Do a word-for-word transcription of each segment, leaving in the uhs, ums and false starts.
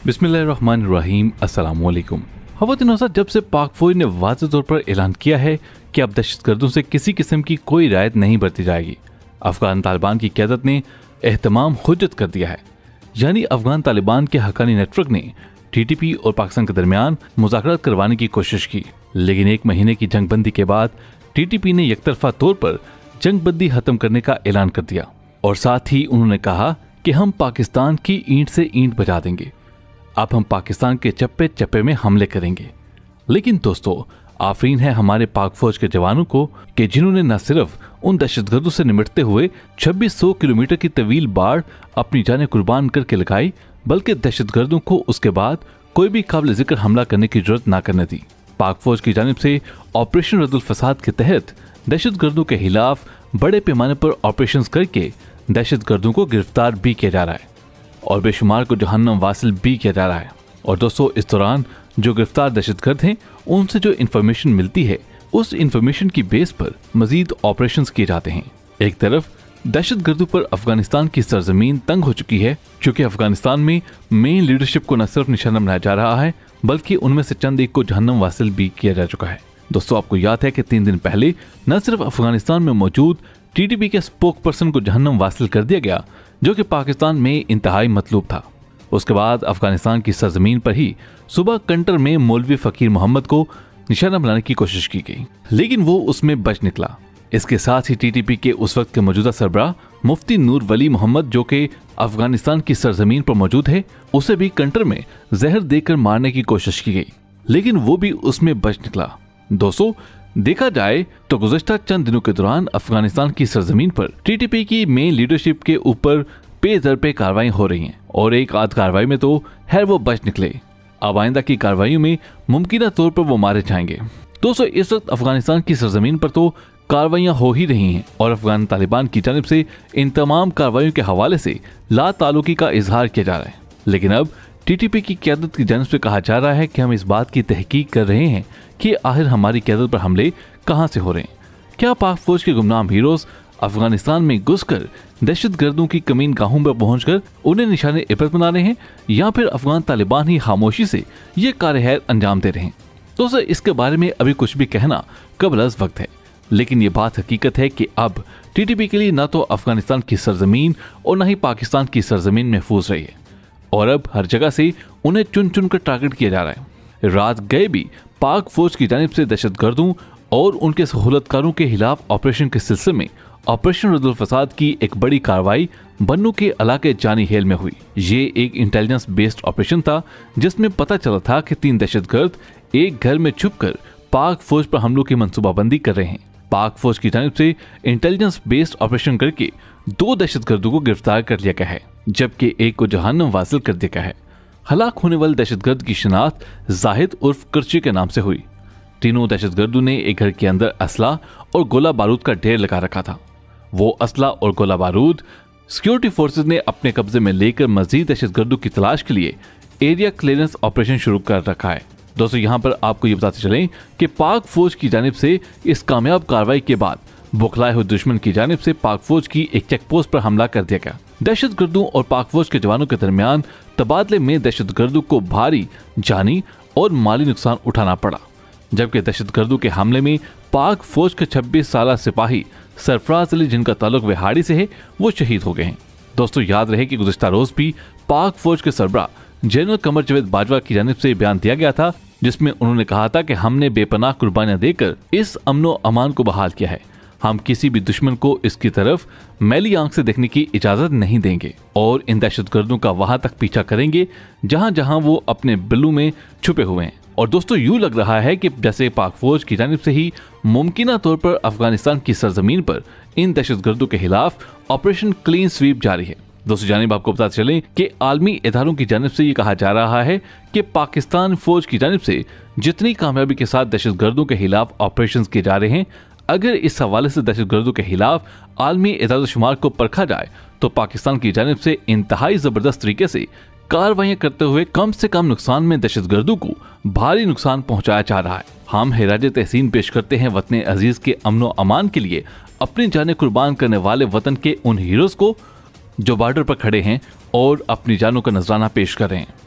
बिस्मिल्लाहिर्रहमानिर्रहीम अस्सलाम वालेकुम। खवातीन हज़रात, जब से पाक फौज ने वाज़ेह तौर पर ऐलान किया है कि अब दहशतगर्दों से किसी किस्म की कोई रियायत नहीं बरती जाएगी, अफगान तालिबान की क़यादत ने एहतमाम हुज्जत कर दिया है। यानी अफगान तालिबान के हक्कानी नेटवर्क ने टी टी पी और पाकिस्तान के दरमियान मुज़ाकरात करवाने की कोशिश की, लेकिन एक महीने की जंगबंदी के बाद टी टी पी ने यकतरफा तौर पर जंगबंदी खत्म करने का ऐलान कर दिया और साथ ही उन्होंने कहा कि हम पाकिस्तान की ईंट से ईंट बजा देंगे, अब हम पाकिस्तान के चप्पे चप्पे में हमले करेंगे। लेकिन दोस्तों, आफरीन है हमारे पाक फौज के जवानों को कि जिन्होंने न सिर्फ उन दहशतगर्दों से निमटते हुए छब्बीस सौ किलोमीटर की तवील बाढ़ अपनी जानें कुर्बान करके लगाई, बल्कि दहशतगर्दों को उसके बाद कोई भी काबिल जिक्र हमला करने की जरूरत ना करने दी। पाक फौज की जानिब से ऑपरेशन रद्दुल फसाद के तहत दहशतगर्दों के खिलाफ बड़े पैमाने पर ऑपरेशन करके दहशतगर्दों को गिरफ्तार भी किया जा रहा है और बेशुमार को जहन्नम वासिल भी किया जा रहा है। और दोस्तों, इस दौरान जो गिरफ्तार दहशतगर्द हैं उनसे जो इन्फॉर्मेशन मिलती है उस इन्फॉर्मेशन की बेस पर मजीद ऑपरेशंस किए जाते हैं। एक तरफ दहशतगर्दों पर अफगानिस्तान की सरजमीन तंग हो चुकी है, क्योंकि अफगानिस्तान में मेन लीडरशिप को न सिर्फ निशाना बनाया जा रहा है बल्कि उनमें से चंद एक को जहन्नम वासिल भी किया जा चुका है। दोस्तों, आपको याद है कि तीन दिन पहले न सिर्फ अफगानिस्तान में मौजूद टी टी पी के स्पोक पर्सन को जहन्नम वासिल कर दिया गया, जो कि पाकिस्तान में इंतहाई मतलूब था। उसके बाद अफगानिस्तान की सरजमीन पर ही सुबह कंटर में मौलवी फकीर मोहम्मद को निशाना बनाने की कोशिश की गई, लेकिन वो उसमें बच निकला। इसके साथ ही टी टी पी के उस वक्त के मौजूदा सरबराह मुफ्ती नूर वली मोहम्मद, जो कि अफगानिस्तान की सरजमीन पर मौजूद है, उसे भी कंटर में जहर देकर मारने की कोशिश की गई, लेकिन वो भी उसमें बच निकला। दोस्तों, देखा जाए तो गुज़श्ता चंद दिनों के दौरान अफगानिस्तान की सरजमीन पर टी टी पी की मेन लीडरशिप के ऊपर पे दर पे कार्रवाई हो रही हैं और एक आध कार्रवाई में तो खैर वो बच निकले। अब आइंदा की कार्रवाइयों में मुमकिन तौर पर वो मारे जाएंगे। दोस्तों, इस वक्त अफगानिस्तान की सरजमीन पर तो कार्रवाइयां हो ही रही हैं और अफगान तालिबान की जानिब से इन तमाम कार्रवाइयों के हवाले से ला ताल्लुकी का इजहार किया जा रहा है। लेकिन अब टी टी पी की क़यादत की जानिब से कहा जा रहा है कि हम इस बात की तहकीक कर रहे हैं कि आखिर हमारी क़यादत पर हमले कहां से हो रहे हैं। क्या पाक फौज के गुमनाम हीरोज अफगानिस्तान में घुसकर दहशतगर्दों की कमीन गाहों पर पहुंचकर उन्हें निशाने इबरत बना रहे हैं, या फिर अफगान तालिबान ही खामोशी से ये कार्य अंजाम दे रहे हैं? दोस्तों, इसके बारे में अभी कुछ भी कहना कबल वक्त है, लेकिन ये बात हकीकत है कि अब टी टी पी के लिए न तो अफगानिस्तान की सरजमीन और न ही पाकिस्तान की सरजमीन महफूज रही है और अब हर जगह से उन्हें चुन चुन कर टारगेट किया जा रहा है। रात गए भी पाक फौज की जानिब से दहशतगर्दों और उनके सहूलतकारों के खिलाफ ऑपरेशन के सिलसिले में ऑपरेशन रद्दुल फसाद की एक बड़ी कार्रवाई बन्नू के इलाके जानी हेल में हुई। ये एक इंटेलिजेंस बेस्ड ऑपरेशन था जिसमें पता चला था कि तीन दहशतगर्द एक घर में छुपकर पाक फौज पर हमलों की मंसूबाबंदी कर रहे हैं। पाक फौज की जानिब से इंटेलिजेंस बेस्ड ऑपरेशन करके दो दहशतगर्दों को गिरफ्तार कर लिया गया है, जबकि एक को जहन्नम वासिल कर दिया गया है। हलाक होने वाले दहशतगर्द की शिनाख्त जाहिद उर्फ करची के नाम से हुई। तीनों दहशतगर्दों ने एक घर के अंदर असला और गोला बारूद का ढेर लगा रखा था। वो असला और गोला बारूद सिक्योरिटी फोर्सेज ने अपने कब्जे में लेकर मजीद दहशतगर्दों की तलाश के लिए एरिया क्लियरेंस ऑपरेशन शुरू कर रखा है। दोस्तों, यहाँ पर आपको ये बताते चलें कि पाक फौज की जानिब से इस कामयाब कार्रवाई के बाद बुखलाए हुए दुश्मन की जानिब से पाक फौज की एक चेक पोस्ट पर हमला कर दिया गया। दहशतगर्दों और पाक फौज के जवानों के दरमियान तबादले में दहशतगर्दों को भारी जानी और माली नुकसान उठाना पड़ा, जबकि दहशतगर्दों के हमले में पाक फौज के छब्बीस साल सिपाही सरफराज अली, जिनका ताल्लुक विहाड़ी से है, वो शहीद हो गए हैं। दोस्तों, याद रहे कि गुज़श्ता रोज भी पाक फौज के सरबराह जनरल कमर जावेद बाजवा की जानिब से बयान दिया गया था, जिसमें उन्होंने कहा था कि हमने बेपनाह कुर्बानियां देकर इस अमनो अमान को बहाल किया है। हम किसी भी दुश्मन को इसकी तरफ मैली आंख से देखने की इजाजत नहीं देंगे और इन दहशतगर्दों का वहां तक पीछा करेंगे जहां जहां वो अपने बिल्लू में छुपे हुए हैं। और दोस्तों, यूं लग रहा है कि जैसे पाक फौज की जानिब से ही मुमकिन तौर पर अफगानिस्तान की सरजमीन पर इन दहशतगर्दों के खिलाफ ऑपरेशन क्लीन स्वीप जारी है। दोस्तों, जानिब आपको बताते चलें कि आलमी इदारों की जानिब से ये कहा जा रहा है कि पाकिस्तान फौज की जानिब से जितनी कामयाबी के साथ दहशतगर्दों के खिलाफ ऑपरेशन किए जा रहे हैं, अगर इस हवाले से दहशतगर्दों के खिलाफ आलमी इदारों शुमार को परखा जाए तो पाकिस्तान की जानिब से इंतहाई जबरदस्त तरीके से कार्रवाइयां करते हुए कम से कम नुकसान में दहशतगर्दों को भारी नुकसान पहुंचाया जा रहा है। हम खराज तहसीन पेश करते हैं वतन अजीज के अमनो अमान के लिए अपनी जानें कुर्बान करने वाले वतन के उन हीरोज को जो बॉर्डर पर खड़े हैं और अपनी जानों का नजराना पेश कर रहे हैं।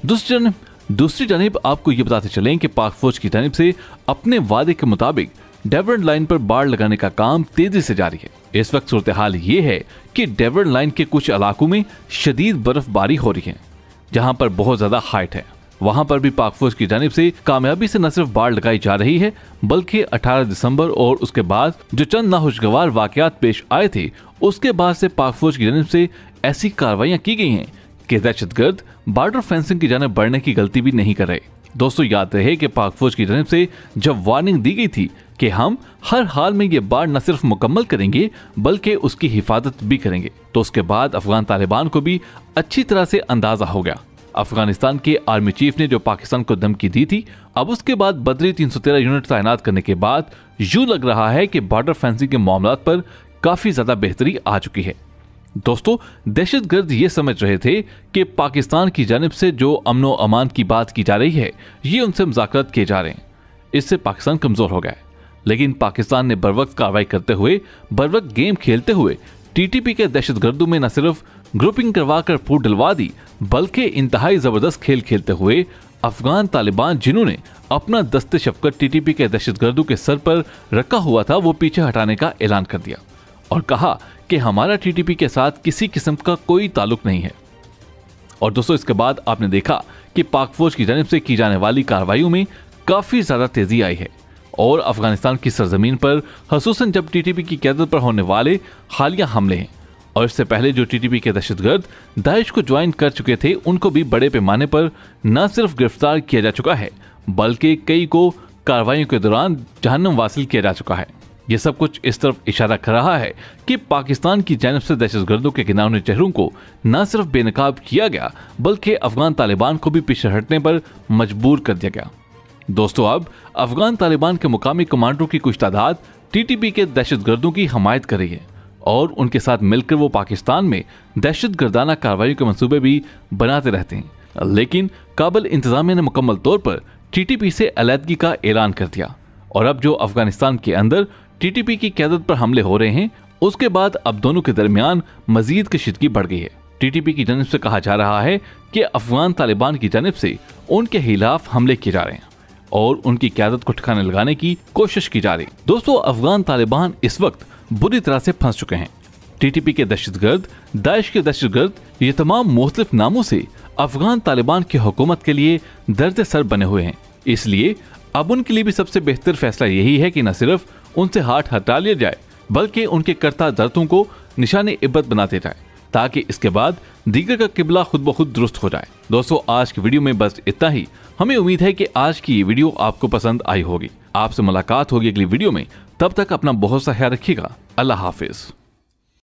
दूसरी जानब दूसरी जानब आपको ये बताते चलें कि पाक फौज की जानब से अपने वादे के मुताबिक डेवरन लाइन पर बाड़ लगाने का काम तेजी से जारी है। इस वक्त सूरत हाल ये है कि डेवरन लाइन के कुछ इलाकों में शदीद बर्फबारी हो रही है, जहां पर बहुत ज्यादा हाइट है। वहां पर भी पाक फौज की जानिब से कामयाबी से न सिर्फ बाड़ लगाई जा रही है, बल्कि अठारह दिसंबर और उसके बाद जो चंद नाखुशगवार वाकयात पेश आए थे, उसके बाद से पाक फौज की जानिब से ऐसी कार्रवाइयां की गई हैं कि दहशतगर्द बॉर्डर फेंसिंग की जानिब बढ़ने की गलती भी नहीं कर रहे। दोस्तों, याद रहे कि पाक फौज की जानिब से जब वार्निंग दी गई थी कि हम हर हाल में ये बाढ़ न सिर्फ मुकम्मल करेंगे बल्कि उसकी हिफाजत भी करेंगे, तो उसके बाद अफगान तालिबान को भी अच्छी तरह से अंदाजा हो गया। अफगानिस्तान के आर्मी चीफ ने जो पाकिस्तान को धमकी दी थी, अब उसके बाद बदरी तीन सौ तेरह यूनिट तैनात करने के बाद यूं लग रहा है कि बॉर्डर फेंसिंग के मामलात पर काफी ज्यादा बेहतरी आ चुकी है। दोस्तों, दहशतगर्द ये समझ रहे थे कि पाकिस्तान की जानिब से जो अमनो अमान की बात की जा रही है, ये उनसे मुज़ाकरात किए जा रहे हैं, इससे पाकिस्तान कमजोर हो गया है। लेकिन पाकिस्तान ने बरवक्त कार्रवाई करते हुए, बरवक्त गेम खेलते हुए टीटीपी के दहशतगर्दों में न सिर्फ ग्रुपिंग करवा कर फूट डलवा दी, बल्कि इंतहाई जबरदस्त खेल खेलते हुए अफगान तालिबान जिन्होंने अपना दस्ते शफकत टीटीपी के दहशतगर्दों के सर पर रखा हुआ था, वो पीछे हटाने का ऐलान कर दिया और कहा कि हमारा टीटीपी के साथ किसी किस्म का कोई ताल्लुक नहीं है। और दोस्तों, इसके बाद आपने देखा कि पाक फौज की जानिब से की जाने वाली कार्रवाइयों में काफी ज्यादा तेजी आई है और अफगानिस्तान की सरजमीन पर, खसूसन जब टीटीपी की क़यादत पर होने वाले हालिया हमले हैं और इससे पहले जो टीटीपी के दहशतगर्द दाइश को ज्वाइन कर चुके थे, उनको भी बड़े पैमाने पर न सिर्फ गिरफ्तार किया जा चुका है, बल्कि कई को कार्रवाइयों के दौरान जहन्नम वासिल किया जा चुका है। ये सब कुछ इस तरफ इशारा कर रहा है कि पाकिस्तान की जानिब से दहशतगर्दों के घिनौने चेहरों को न सिर्फ बेनकाब किया गया, बल्कि अफगान तालिबान को भी पीछे हटने पर मजबूर कर दिया गया। दोस्तों, अब अफगान तालिबान के मुकामी कमांडरों की कुछ तादाद टीटीपी के दहशतगर्दों की हमायत कर रही है और उनके साथ मिलकर वो पाकिस्तान में दहशतगर्दाना कार्रवाई के मंसूबे भी बनाते रहते हैं। लेकिन काबुल इंतजामिया ने मुकम्मल तौर पर टीटीपी से अलहदगी का ऐलान कर दिया और अब जो अफगानिस्तान के अंदर टीटीपी की क़यादत पर हमले हो रहे हैं, उसके बाद अब दोनों के दरमियान मजीद कशीदगी बढ़ गई है। टीटीपी की जानिब से कहा जा रहा है कि अफगान तालिबान की जानिब से उनके खिलाफ हमले किए जा रहे हैं और उनकी क़यादत को ठिकाने लगाने की कोशिश की जा रही है। दोस्तों, अफगान तालिबान इस वक्त बुरी तरह से फंस चुके हैं। टीटीपी के दहशतगर्द, दाइश के दहशतगर्द, ये तमाम मुख्तलिफ नामों से अफगान तालिबान की हुकूमत के लिए दर्द सर बने हुए हैं। इसलिए अब उनके लिए भी सबसे बेहतर फैसला यही है कि न सिर्फ उनसे हाथ हटा लिया जाए, बल्कि उनके करता दर्दों को निशाने इब्रत बनाते जाए, ताकि इसके बाद दीगर का किबला खुद ब खुद दुरुस्त हो जाए। दोस्तों, आज की वीडियो में बस इतना ही। हमें उम्मीद है कि आज की ये वीडियो आपको पसंद आई होगी। आपसे मुलाकात होगी अगली वीडियो में। तब तक अपना बहुत सा ख्याल रखिएगा। अल्लाह हाफिज।